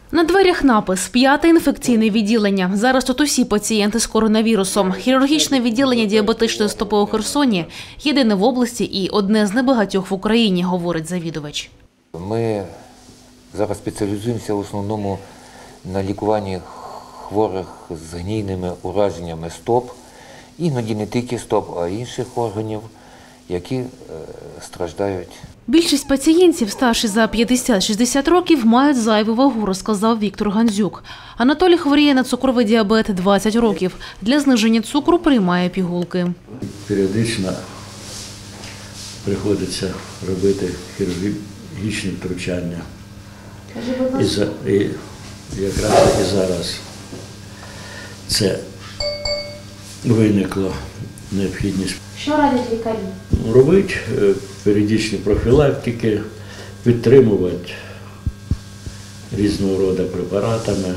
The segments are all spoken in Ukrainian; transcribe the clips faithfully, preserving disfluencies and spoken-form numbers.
На дверях напис «П'яте інфекційне відділення». Зараз тут усі пацієнти з коронавірусом. Хірургічне відділення діабетичної стопи у Херсоні – єдине в області і одне з небагатьох в Україні, говорить завідувач. Ми зараз спеціалізуємося в основному на лікуванні хворих з гнійними ураженнями стоп, іноді не тільки стоп, а й інших органів, які е, страждають. Більшість пацієнтів, старші за п'ятдесят-шістдесят років, мають зайву вагу, розказав Віктор Гандзюк. Анатолій хворіє на цукровий діабет двадцять років. Для зниження цукру приймає пігулки. Періодично приходиться робити хірургічні втручання. І, за, і якраз і зараз це виникло необхідність. Що радять лікарі? Робити періодичні профілактики, підтримувати різного роду препаратами,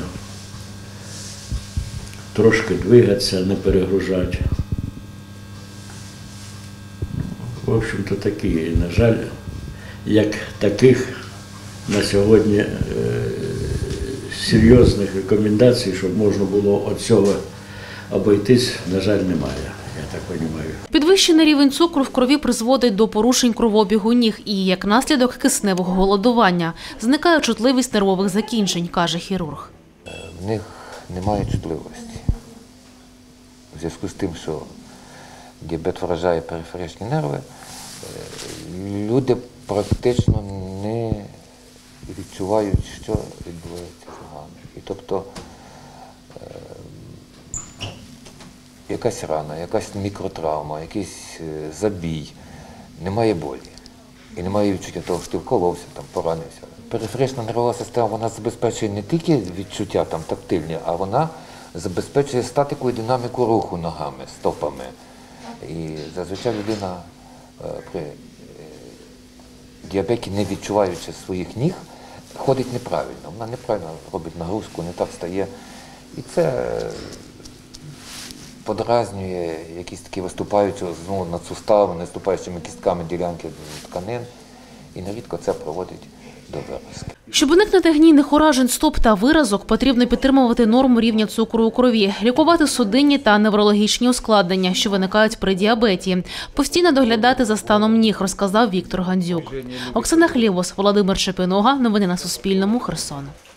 трошки двигатися, не перегружати. В общем-то такі, на жаль, як таких на сьогодні е, серйозних рекомендацій, щоб можна було від цього обійтись, на жаль, немає. Я так розумію. Підвищений рівень цукру в крові призводить до порушень кровообігу ніг і, як наслідок, кисневого голодування. Зникає чутливість нервових закінчень, каже хірург. В них немає чутливості. У зв'язку з тим, що діабет вражає периферичні нерви, люди практично не відчувають, що відбувається з ногами. І тобто якась рана, якась мікротравма, якийсь забій, немає болі. І немає відчуття того, що ти вколовся, там, поранився. Периферична нервова система, вона забезпечує не тільки відчуття там, тактильні, а вона забезпечує статику і динаміку руху ногами, стопами. І зазвичай людина при діабеті, не відчуваючи своїх ніг, ходить неправильно. Вона неправильно робить нагрузку, не так стає. І це подразнює якісь такі виступаючі знову над суставами, наступаючими кістками ділянки тканин. І нерідко це проводить до виразки. Щоб уникнути гнійних уражень стоп та виразок, потрібно підтримувати норму рівня цукру у крові, лікувати судинні та неврологічні ускладнення, що виникають при діабеті. Постійно доглядати за станом ніг, розказав Віктор Гандзюк. Оксана Хлєвос, Володимир Шепінога. Новини на Суспільному. Херсон.